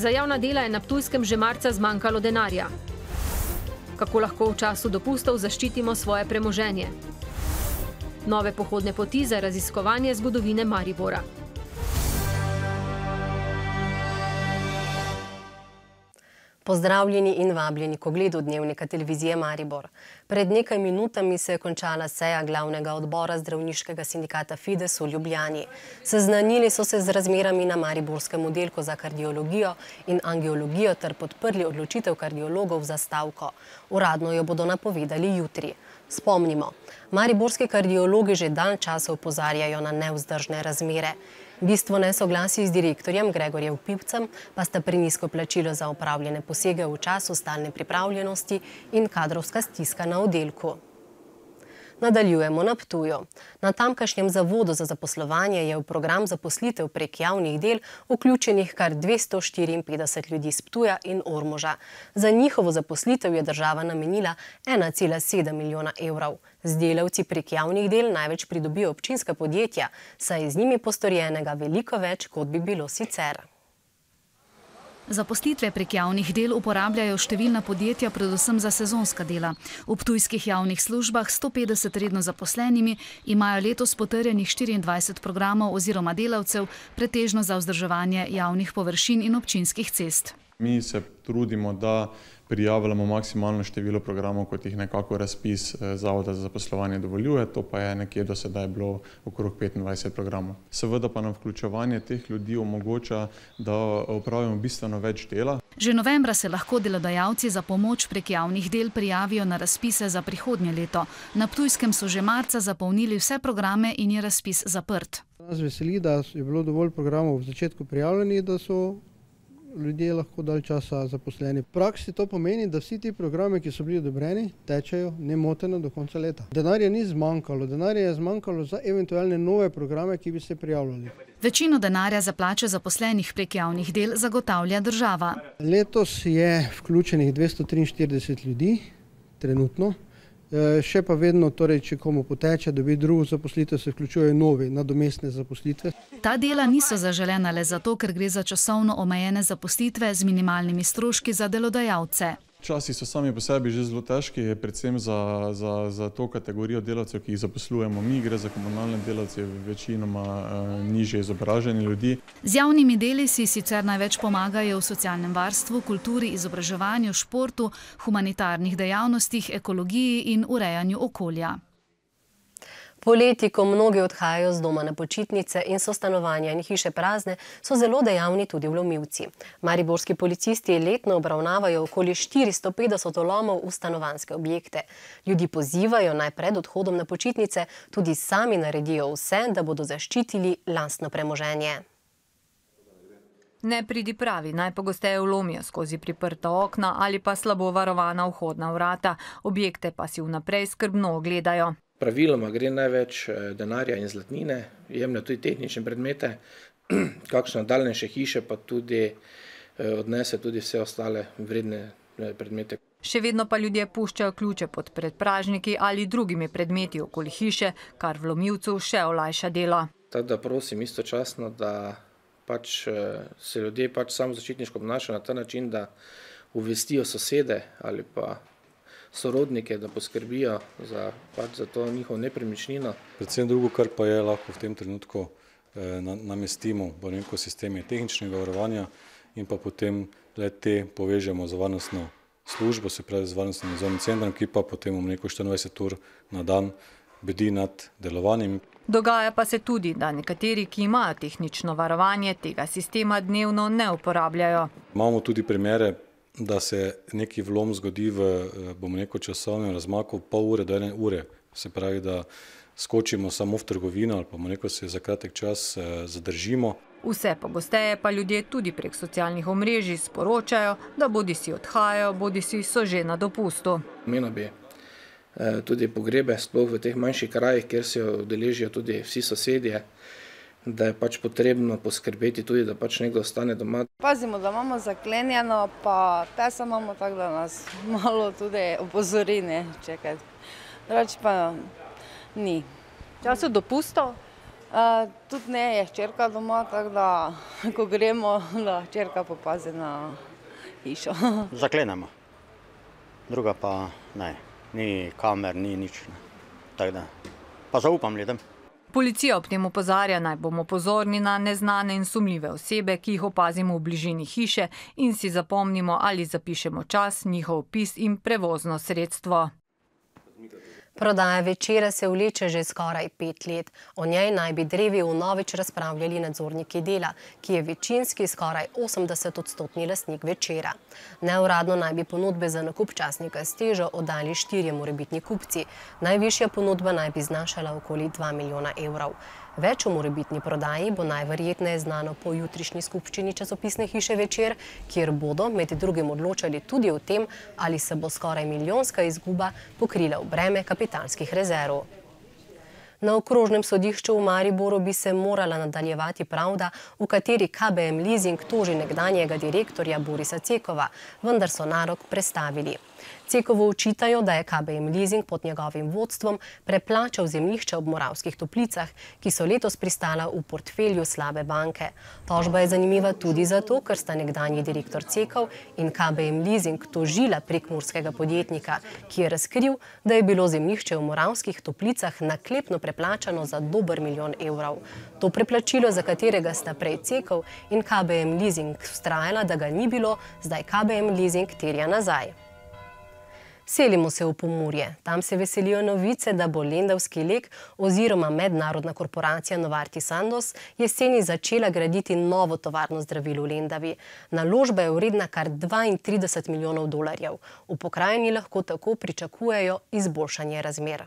Za javna dela je na Ptujskem že marca zmanjkalo denarja. Kako lahko v času dopustov zaščitimo svoje premoženje? Nove pohodne poti za raziskovanje zgodovine Maribora. Pozdravljeni in vabljeni k ogledu dnevnika televizije Maribor. Pred nekaj minutami se je končala seja glavnega odbora zdravniškega sindikata Fides v Ljubljani. Seznanili so se z razmerami na mariborskem oddelku za kardiologijo in angiologijo ter podprli odločitev kardiologov za stavko. Uradno jo bodo napovedali jutri. Spomnimo, mariborski kardiologi že dalj časa opozarjajo na nevzdržne razmere. Bistvo nesoglasij z direktorjem Gregorjem Pipcem pa sta prenizko plačilo za opravljene posege v času stalne pripravljenosti in kadrovska stiska na oddelku. Nadaljujemo na Ptuju. Na tamkajšnjem zavodu za zaposlovanje je v program zaposlitev prek javnih del vključenih kar 254 ljudi z Ptuja in Ormoža. Za njihovo zaposlitev je država namenila 1,7 milijona evrov. Z delavci prek javnih del največ pridobijo občinska podjetja, saj je z njimi postorjenega veliko več, kot bi bilo sicer. Zaposlitve prek javnih del uporabljajo številna podjetja, predvsem za sezonska dela. V ptujskih javnih službah 150 redno zaposlenimi imajo letos potrjenih 24 programov oziroma delavcev, pretežno za vzdrževanje javnih površin in občinskih cest. Mi se trudimo, da prijavljamo maksimalno število programov, kot jih nekako razpis Zavoda za zaposlovanje dovoljuje, to pa je nekje do sedaj bilo okrog 25 programov. Seveda pa nam vključevanje teh ljudi omogoča, da opravimo bistveno več dela. Že novembra se lahko delodajalci za pomoč prek javnih del prijavijo na razpise za prihodnje leto. Na Ptujskem so že marca zapolnili vse programe in je razpis zaprt. Nas veseli, da je bilo dovolj programov v začetku prijavljenih, da so ljudje lahko dalj časa zaposleni. V praksi to pomeni, da vsi ti programe, ki so bili odobreni, tečejo nemoteno do konca leta. Denarja ni zmanjkalo, denarja je zmanjkalo za eventualne nove programe, ki bi se prijavljali. Večino denarja za plače zaposlenih prek javnih del zagotavlja država. Letos je vključenih 243 ljudi, trenutno. Še pa vedno, torej, če komu poteče, dobi drugo zaposlitev, se vključujejo novi nadomestne zaposlitve. Ta dela niso zaželena le zato, ker gre za časovno omejene zaposlitve z minimalnimi stroški za delodajalce. Časi so sami po sebi že zelo težki, predvsem za to kategorijo delavcev, ki jih zaposlujemo mi, gre za komunalne delavce, večinoma nižje izobraženi ljudi. Z javnimi deli si sicer največ pomagajo v socialnem varstvu, kulturi, izobraževanju, športu, humanitarnih dejavnostih, ekologiji in urejanju okolja. Poleti, ko mnogi odhajajo z doma na počitnice in so stanovanja in hiše prazne, so zelo dejavni tudi vlomilci. Mariborski policisti letno obravnavajo okoli 450 vlomov v stanovanjske objekte. Ljudi pozivajo naj pred odhodom na počitnice tudi sami naredijo vse, da bodo zaščitili lastno premoženje. Nepridipravi najpogosteje vlomijo skozi priprta okna ali pa slabo varovana vhodna vrata, objekte pa si vnaprej skrbno ogledajo. Praviloma gre največ denarja in zlatnine, jemlje tudi tehnične predmete, kakšne daljnejše hiše pa tudi odnese tudi vse ostale vredne predmete. Še vedno pa ljudje puščajo ključe pod predpražniki ali drugimi predmeti okoli hiše, kar vlomilcu še olajša delo. Tako da prosim istočasno, da se ljudje samozaščitniško obnašajo na ta način, da obvestijo sosede ali pa sorodnike, da poskrbijo za to njihovo nepremičnino. Predvsem drugo, kar pa je lahko v tem trenutku namestimo sisteme tehničnega varovanja in pa potem te povežemo z varnostno službo, se pravi z varnostnim nadzornim centrom, ki pa potem 24 ur na dan bdi nad delovanjem. Dogaja pa se tudi, da nekateri, ki imajo tehnično varovanje, tega sistema dnevno ne uporabljajo. Imamo tudi primere, da se neki vlom zgodi v časovnem razmaku pol ure do 1 ure. Se pravi, da skočimo samo v trgovino ali pa se za kratek čas zadržimo. Vse pogosteje pa ljudje tudi prek socialnih omrežij sporočajo, da bodisi odhajajo, bodisi so že na dopustu. Mena bi tudi pogrebe, sploh v teh manjših krajih, kjer se udeležijo tudi vsi sosedje, da je potrebno poskrbeti tudi, da nekdo ostane doma. Pazimo, da imamo zaklenjeno, pa pesa imamo tako, da nas malo tudi opozori, ne čekati. Drugače pa ni. V času dopustov? Tudi ne, je hčerka doma, tako da, ko gremo, da hčerka popazi na hišo. Zaklenemo, druga pa ne, ni kamer, ni nič. Tako da, pa zaupam ljudem. Policija ob tem opozarja, naj bomo pozorni na neznane in sumljive osebe, ki jih opazimo v bližini hiše in si zapomnimo ali zapišemo čas, njihov opis in prevozno sredstvo. Prodaja Večera se vleče že skoraj 5 let. O njej naj bi drevi vnovič razpravljali nadzorniki Dela, ki je večinski skoraj 80% lastnik Večera. Neuradno naj bi ponudbe za nakup časnika s težo oddali 4 morebitni kupci. Najvišja ponudba naj bi znašala okoli 2 milijona evrov. Več o morebitni prodaji bo najverjetneje znano po jutrišnji skupščini časopisne hiše Večer, kjer bodo med drugim odločali tudi o tem, ali se bo skoraj milijonska izguba pokrila v breme kapitalskih rezerv. Na okrožnem sodišču v Mariboru bi se morala nadaljevati pravda, v kateri KBM Leasing toži nekdanjega direktorja Borisa Cekova, vendar so narok prestavili. Cekovu očitajo, da je KBM Leasing pod njegovim vodstvom preplačal zemljišča ob Moravskih Toplicah, ki so letos pristala v portfelju slabe banke. Tožba je zanimiva tudi zato, ker sta nekdanji direktor Cekov in KBM Leasing tožila prekmurskega podjetnika, ki je razkril, da je bilo zemljišče v Moravskih Toplicah naklepno preplačano za dober milijon evrov. To preplačilo, za katerega sta prej Cekov in KBM Leasing vztrajala, da ga ni bilo, zdaj KBM Leasing terja nazaj. Selimo se v Pomurje. Tam se veselijo novice, da bo lendavski Lek oziroma mednarodna korporacija Novartis Sandoz jeseni začela graditi novo tovarno zdravil v Lendavi. Naložba je vredna kar 32 milijonov dolarjev. V pokrajini lahko tako pričakujejo izboljšanje razmer.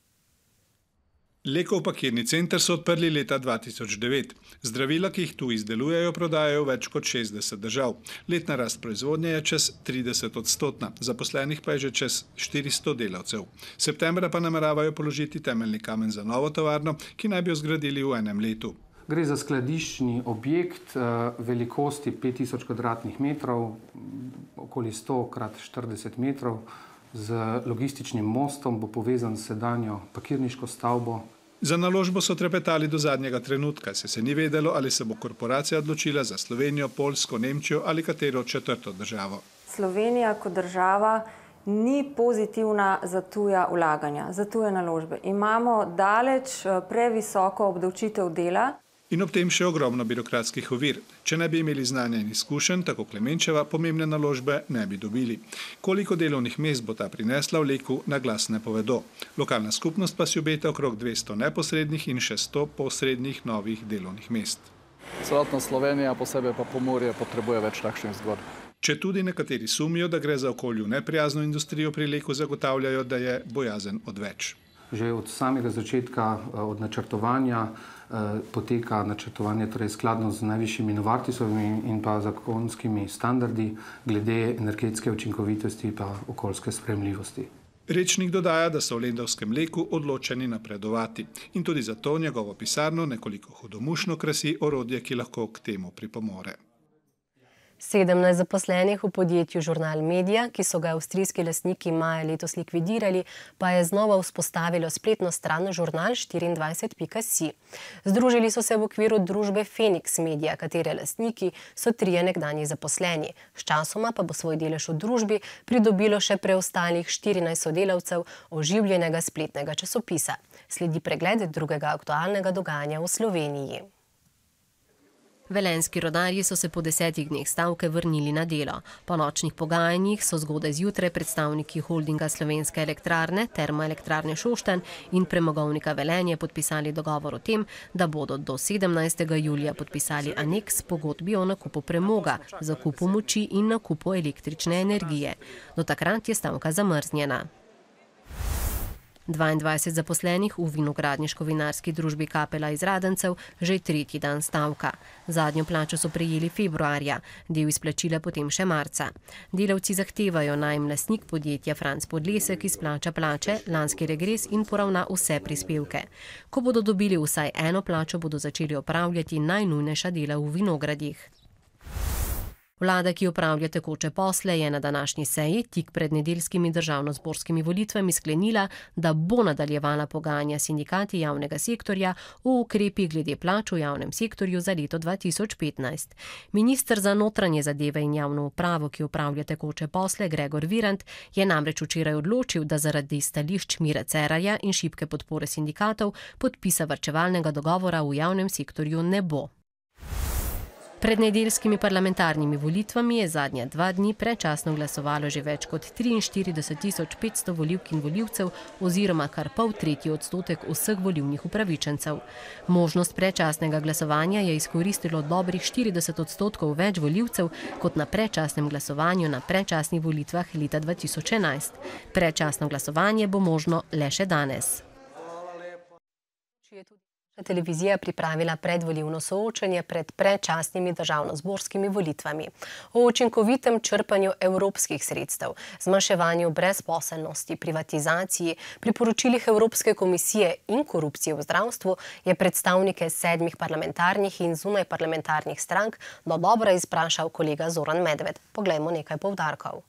Lekov pakirni center so odprli leta 2009. Zdravila, ki jih tu izdelujejo, prodajajo več kot 60 držav. Letna rast proizvodnje je čez 30%, zaposlenih pa je že čez 400 delavcev. Septembra pa nameravajo položiti temeljni kamen za novo tovarno, ki naj bi jo zgradili v enem letu. Gre za skladiščni objekt velikosti 5000 kvadratnih metrov, okoli 100 x 40 metrov, z logističnim mostom, bo povezan s sedanjo pakirniško stavbo. Za naložbo so trepetali do zadnjega trenutka, se ni vedelo, ali se bo korporacija odločila za Slovenijo, Poljsko, Nemčijo ali katero četrto državo. Slovenija kot država ni pozitivna za tuja vlaganja, za tuje naložbe. Imamo daleč previsoko obdavčitev dela. In ob tem še ogromno birokratskih ovir. Če ne bi imeli znanja in izkušenj, tako Klemenčeva, pomembne naložbe ne bi dobili. Koliko delovnih mest bo ta prinesla v Leku, na glas ne povedo. Lokalna skupnost pa si obeta okrog 200 neposrednih in še 100 posrednih novih delovnih mest. Celotna Slovenija, posebej pa Pomurje, potrebuje več takšnih zgodb. Če tudi nekateri sumijo, da gre za okolju neprijazno industrijo pri Leku, zagotavljajo, da je bojazen odveč. Že od samega začetka, od načrtovanja, poteka načrtovanje torej skladno z najvišjimi Novartisovimi in pa zakonskimi standardi glede energetske učinkovitosti pa okoljske sprejemljivosti. Rečnik dodaja, da so v lendavskem Leku odločeni napredovati in tudi zato njegovo pisarno nekoliko hudomušno krasi orodje, ki lahko k temu pripomore. 17 zaposlenih v podjetju Žurnal Media, ki so ga avstrijski lastniki maja letos likvidirali, pa je znova vzpostavilo spletno stran žurnal24.si. Združili so se v okviru družbe Phoenix Media, katere lastniki so 3 nekdanji zaposleni. Sčasoma pa bo svoj delež v družbi pridobilo še preostalih 14 sodelavcev oživljenega spletnega časopisa. Sledi pregled drugega aktualnega dogajanja v Sloveniji. Velenjski rodarji so se po 10 dneh stavke vrnili na delo. Po nočnih pogajanjih so zgodaj zjutraj predstavniki holdinga Slovenske elektrarne, Termoelektrarne Šoštanj in Premogovnika Velenje podpisali dogovor o tem, da bodo do 17. julija podpisali aneks pogodbi o nakupu premoga, zakupu moči in nakupu električne energije. Do takrat je stavka zamrznjena. 22 zaposlenih v vinogradniško-vinarski družbi Kapela iz Radencev že 3. dan stavka. Zadnjo plačo so prejeli februarja, del izplačila potem še marca. Delavci zahtevajo, naj jim lastnik podjetja Franc Podlesek izplača plače, lanski regres in poravna vse prispevke. Ko bodo dobili vsaj eno plačo, bodo začeli opravljati najnujnejša dela v vinogradih. Vlada, ki opravlja tekoče posle, je na današnji seji tik pred nedeljskimi državnozborskimi volitvami sklenila, da bo nadaljevala pogajanja s sindikati javnega sektorja o ukrepih glede plač v javnem sektorju za leto 2015. Minister za notranje zadeve in javno upravo, ki opravlja tekoče posle, Gregor Virant, je namreč včeraj odločil, da zaradi stališč Mire Cerarja in šibke podpore sindikatov podpisa varčevalnega dogovora v javnem sektorju ne bo. Pred nedeljskimi parlamentarnimi volitvami je zadnja 2 dni predčasno glasovalo že več kot 43.500 volivk in volivcev oziroma kar 0,5% vseh volivnih upravičencev. Možnost predčasnega glasovanja je izkoristilo dobrih 40% več volivcev kot na predčasnem glasovanju na predčasnih volitvah leta 2011. Predčasno glasovanje bo možno le še danes. Televizija pripravila predvolilno soočenje pred predčasnimi državnozborskimi volitvami. O učinkovitem črpanju evropskih sredstev, zmanjševanju brezposelnosti, privatizaciji, priporočilih Evropske komisije in korupcije v zdravstvu je predstavnike 7 parlamentarnih in zunajparlamentarnih strank dodobra izprašal kolega Zoran Medved. Poglejmo nekaj poudarkov.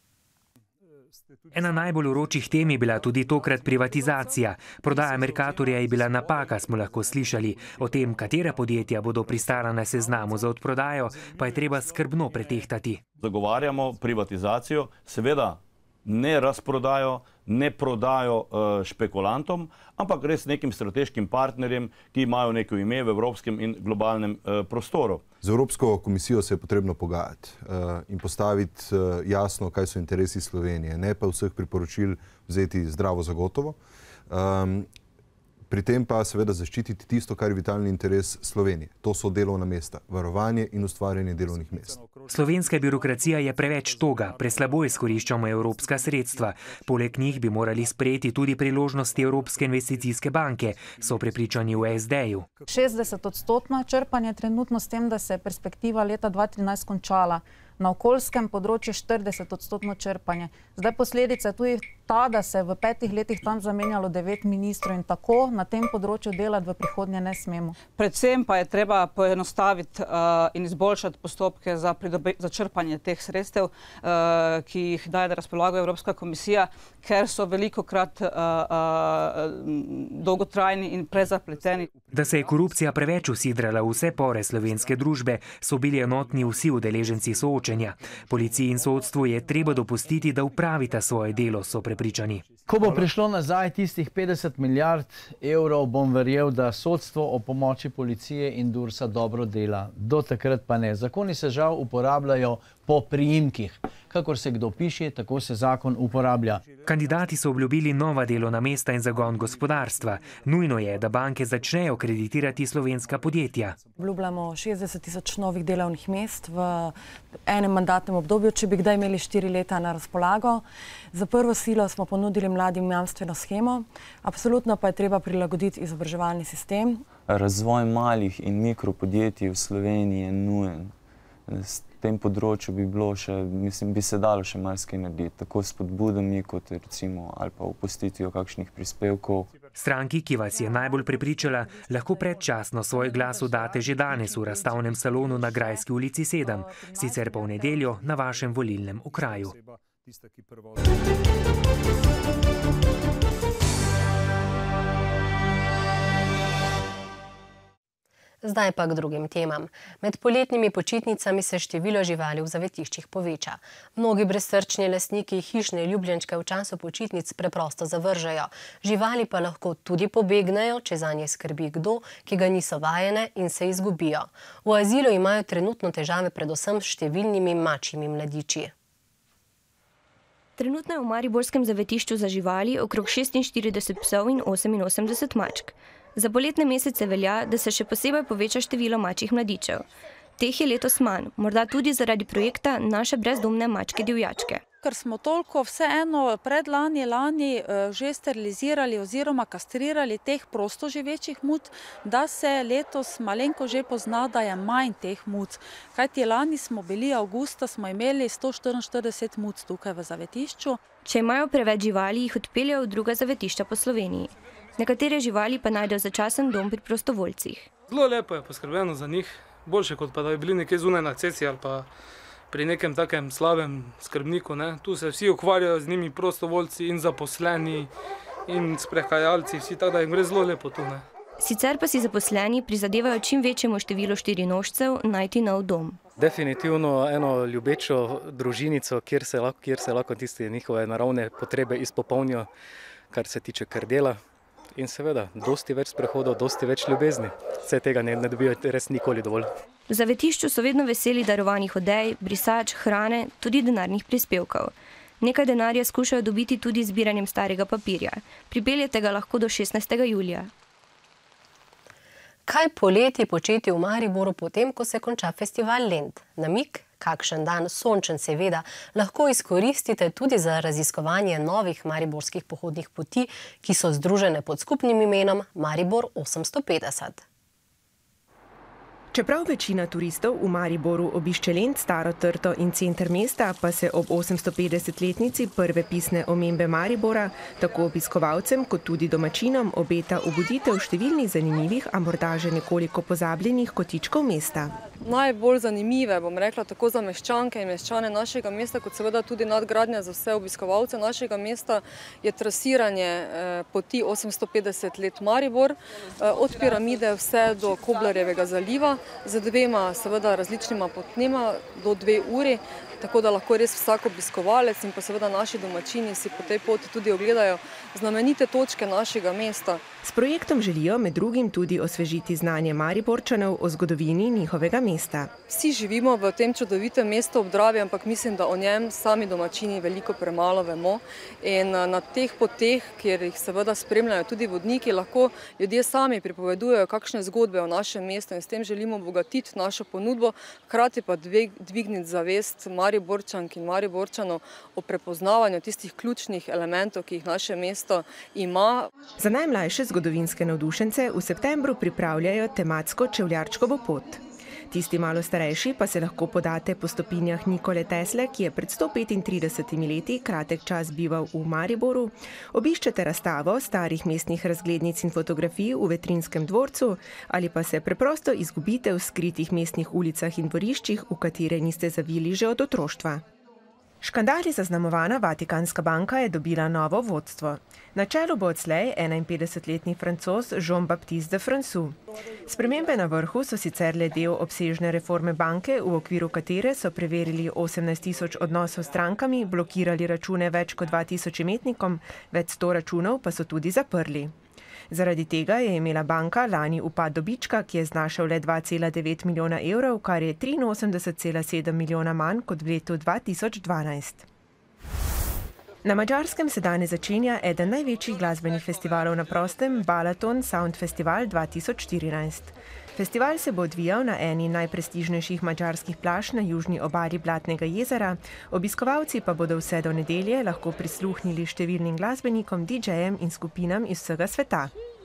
Ena najbolj vročih tem je bila tudi tokrat privatizacija. Prodaja Mercatorja je bila napaka, smo lahko slišali. O tem, katera podjetja bodo pristala na seznamu za odprodajo, pa je treba skrbno pretehtati. Zagovarjamo privatizacijo, seveda ne razprodajo, ne prodajo špekulantom, ampak res nekim strateškim partnerjem, ki imajo neko ime v evropskem in globalnem prostoru. Z Evropsko komisijo se je potrebno pogajati in postaviti jasno, kaj so interesi Slovenije, ne pa vseh priporočil vzeti zdravo za gotovo. Pri tem pa seveda zaščititi tisto, kar je vitalni interes Slovenije. To so delovna mesta, varovanje in ustvarjanje delovnih mest. Slovenska birokracija je preveč toga, preslabo izkoriščamo evropska sredstva. Poleg njih bi morali sprejeti tudi priložnosti Evropske investicijske banke, so prepričani v SD-ju. 60% črpanje trenutno s tem, da se je perspektiva leta 2013 končala. Na okoljskem področju 40% črpanje. Zdaj posledica je tudi ta, da se v 5 letih tam zamenjalo 9 ministrov in tako na tem področju delati v prihodnje ne smemo. Predvsem pa je treba poenostaviti in izboljšati postopke za črpanje teh sredstev, ki jih daje na razpolago Evropska komisija, ker so velikokrat dolgotrajni in prezapleteni. Da se je korupcija preveč usidrala v vse pore slovenske družbe, so bili enotni vsi udeleženci soočenja. Policiji in sodstvu je treba dopustiti, da upravita svoje delo, so prepričani. Ko bo prišlo nazaj tistih 50 milijard evrov, bom verjel, da sodstvo o pomoči policije in Dursa dobro dela. Do takrat pa ne. Zakoni se žal uporabljajo po priimkih. Kakor se kdo piše, tako se zakon uporablja. Kandidati so obljubili nova delovna mesta in zagon gospodarstva. Nujno je, da banke začnejo kreditirati slovenska podjetja. Obljubljamo 60.000 novih delovnih mest v enem mandatnem obdobju, če bi kdaj imeli 4 leta na razpolago. Za prvo silo smo ponudili mladim jamstveno shemo. Absolutno pa je treba prilagoditi izobraževalni sistem. Razvoj malih in mikropodjetij v Sloveniji je nujen. V tem področju bi se dalo še marsikaj narediti, tako s spodbudami kot recimo ali pa opustitijo kakšnih prispevkov. Stranki, ki vas je najbolj prepričala, lahko predčasno svoj glas oddate že danes v razstavnem salonu na Grajski ulici 7, sicer pa v nedeljo na vašem volilnem okraju. Zdaj pa k drugim temam. Med poletnimi počitnicami se število živali v zavetiščih poveča. Mnogi brezsrčni lastniki hišne ljubljenčke v času počitnic preprosto zavržejo. Živali pa lahko tudi pobegnejo, če zanje skrbi kdo, ki ga niso vajene in se izgubijo. V azilu imajo trenutno težave predvsem s številnimi mačjimi mladiči. Trenutno je v mariborskem zavetišču za živali okrog 46 psov in 88 mačk. Za poletne mesece velja, da se še posebej poveča število mačjih mladičev. Teh je letos manj, morda tudi zaradi projekta Naše brezdomne mačke divjačke. Ker smo toliko vseeno predlani, lani že sterilizirali oziroma kastrirali teh prostoživečih muc, da se letos malenko že pozna, da je manj teh muc. Kajti lani smo bili avgusta, smo imeli 144 muc tukaj v zavetišču. Če imajo preveč živali, jih odpeljajo v druga zavetišča po Sloveniji. Nekatere živali pa najdejo začasen dom pri prostovoljcih. Zelo lepo je poskrbljeno za njih, boljše kot pa da bi bili nekje zunaj na cesti ali pa pri nekem takem slabem skrbniku. Ne. Tu se vsi ukvarjajo z njimi prostovoljci in zaposleni in sprehajalci, vsi, tako da jim gre zelo lepo tu. Ne. Sicer pa si zaposleni prizadevajo čim večjemu številu štirinožcev najti nov dom. Definitivno eno ljubečo družinico, kjer se lahko tiste njihove naravne potrebe izpopolnijo, kar se tiče krdela. In seveda, dosti več sprehodov, dosti več ljubezni. Vse tega ne dobijo res nikoli dovolj. V zavetišču so vedno veseli darovanih odej, brisač, hrane, tudi denarnih prispevkov. Nekaj denarja skušajo dobiti tudi zbiranjem starega papirja. Pripeljete ga lahko do 16. julija. Kaj poleti početi v Mariboru potem, ko se konča festival Lent? Namig, kakšen dan, sončen seveda, lahko izkoristite tudi za raziskovanje novih mariborskih pohodnih poti, ki so združene pod skupnim imenom Maribor 850. Čeprav večina turistov v Mariboru obišče Lent, Staro trto in center mesta, pa se ob 850-letnici prve pisne omembe Maribora tako obiskovalcem kot tudi domačinom obeta obuditev številnih zanimivih, a morda že nekoliko pozabljenih kotičkov mesta. Najbolj zanimive, bom rekla, tako za meščanke in meščane našega mesta, kot seveda tudi nadgradnja za vse obiskovalce našega mesta, je trasiranje poti 850 let Maribor, od piramide vse do Koblarjevega zaliva, z dvema seveda različnima potnema do 2 uri, tako da lahko res vsak obiskovalec in pa seveda naši domačini si po tej poti tudi ogledajo znamenite točke našega mesta. S projektom želijo med drugim tudi osvežiti znanje Mariborčanov o zgodovini njihovega mesta. Vsi živimo v tem čudovitem mestu ob Dravi, ampak mislim, da o njem sami domačini veliko premalo vemo. In na teh poteh, kjer jih seveda spremljajo tudi vodniki, lahko ljudje sami pripovedujejo kakšne zgodbe o našem mestu in s tem želimo obogatiti našo ponudbo, hkrati pa dvigniti zavest Mariborčank in Mariborčanov o prepoznavanju tistih ključnih elementov, ki jih naše mesto ima. Za najmlajše zgodovinske navdušence v septembru pripravljajo tematsko čevljarčkovo pot. Tisti malo starejši pa se lahko podate po stopinjah Nikole Tesle, ki je pred 135 leti kratek čas bival v Mariboru, obiščete razstavo starih mestnih razglednic in fotografij v Vetrinjskem dvorcu ali pa se preprosto izgubite v skritih mestnih ulicah in dvoriščih, v katere niste zavili že od otroštva. Škandali zaznamovana Vatikanska banka je dobila novo vodstvo. Na čelu bo odslej 51-letni Francoz Jean-Baptiste de François. Spremembe na vrhu so sicer le del obsežne reforme banke, v okviru katere so preverili 18.000 odnosov s strankami, blokirali račune več kot 2.000 imetnikom, več 100 računov pa so tudi zaprli. Zaradi tega je imela banka lani upad dobička, ki je znašal le 2,9 milijona evrov, kar je 83,7 milijona manj kot v letu 2012. Na Madžarskem se danes začenja eden največjih glasbenih festivalov na prostem, Balaton Sound Festival 2014. Festival se bo odvijal na eni najprestižnejših madžarskih plaž na južni obali Blatnega jezera, obiskovalci pa bodo vse do nedelje lahko prisluhnili številnim glasbenikom, DJ-jem in skupinam iz vsega sveta.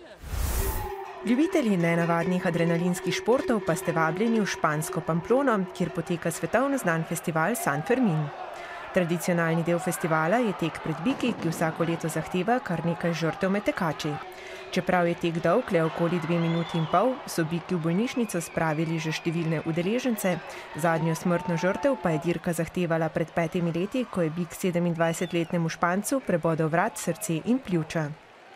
Ljubitelji nenavadnih adrenalinskih športov pa ste vabljeni v špansko Pamplono, kjer poteka svetovno znan festival San Fermin. Tradicionalni del festivala je tek pred biki, ki vsako leto zahteva kar nekaj žrtev med tekači. Čeprav je tek dolg le okoli 2 minuti in pol, so biki v bolnišnico spravili že številne udeležence. Zadnjo smrtno žrtev pa je dirka zahtevala pred 5 leti, ko je bik 27-letnemu Špancu prebodel vrat, srce in pljuča.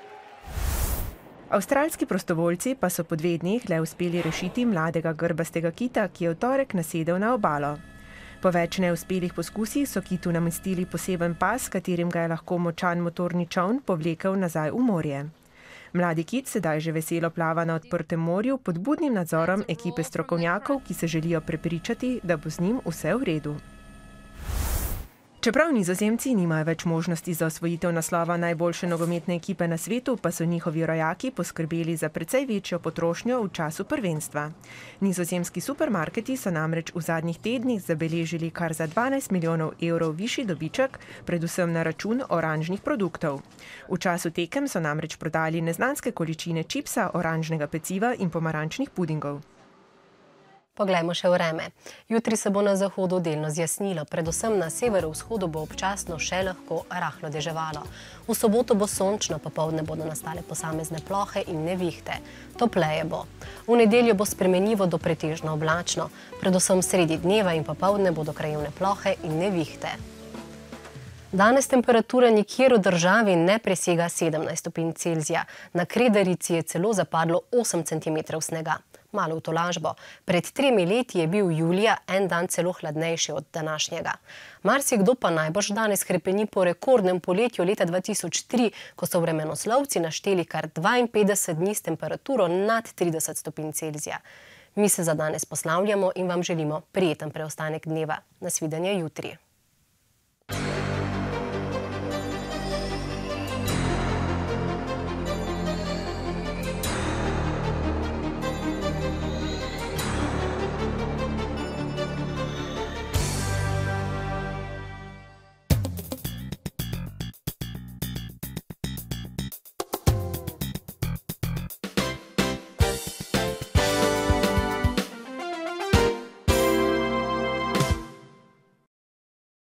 Avstralski prostovoljci pa so po 2 dneh le uspeli rešiti mladega grbastega kita, ki je v torek nasedel na obalo. Po več neuspelih poskusih so kitu namestili poseben pas, katerim ga je lahko močan motorni čoln povlekel nazaj v morje. Mladi kit sedaj že veselo plava na odprtem morju pod budnim nadzorom ekipe strokovnjakov, ki se želijo prepričati, da bo z njim vse v redu. Čeprav Nizozemci nimajo več možnosti za osvojitev naslova najboljše nogometne ekipe na svetu, pa so njihovi rojaki poskrbeli za precej večjo potrošnjo v času prvenstva. Nizozemski supermarketi so namreč v zadnjih tednih zabeležili kar za 12 milijonov evrov višji dobiček, predvsem na račun oranžnih produktov. V času tekem so namreč prodali neznanske količine čipsa, oranžnega peciva in pomarančnih pudingov. Poglejmo še vreme. Jutri se bo na zahodu delno zjasnilo, predvsem na severovzhodu bo občasno še lahko rahlo deževalo. V soboto bo sončno, popoldne bodo nastale posamezne plohe in nevihte. Topleje bo. V nedeljo bo spremenljivo do pretežno oblačno, predvsem sredi dneva in popoldne bodo krajevne plohe in nevihte. Danes temperatura nikjer v državi ne presega 17 stopinj Celzija. Na Kredarici je celo zapadlo 8 cm snega. Malo v tolažbo. Pred 3 leti je bil julija en dan celo hladnejši od današnjega. Marsikdo pa najbrž danes hrepeni po rekordnem poletju leta 2003, ko so vremenoslovci našteli kar 52 dni s temperaturo nad 30 stopinj Celzija. Mi se za danes poslavljamo in vam želimo prijeten preostanek dneva. Nasvidenje jutri.